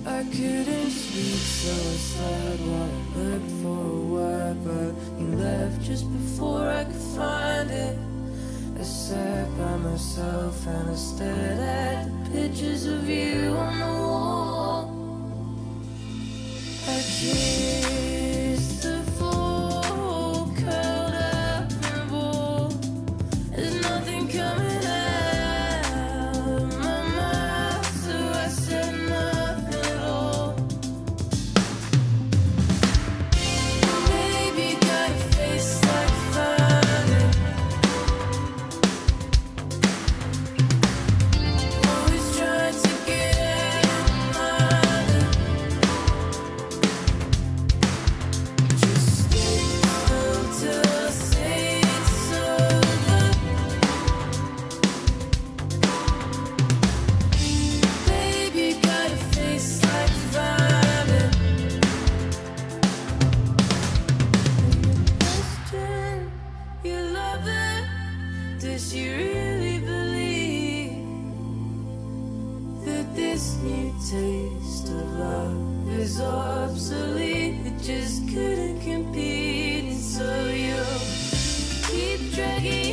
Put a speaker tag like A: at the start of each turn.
A: I couldn't speak, so I slept while I looked for a word, but you left just before I could find it. I sat by myself and I stared at the pictures of you on the wall. I kissed the floor, curled up in a ball. There's nothing coming out of my mouth, so I said nothing at all. Baby, got a face like fire. Always trying to get out of mind. Just stay still till I say it's over. Baby, got a face like fire. Question, you love her? Does she really believe that this new taste of love is obsolete? It just couldn't compete, and so you'll keep dragging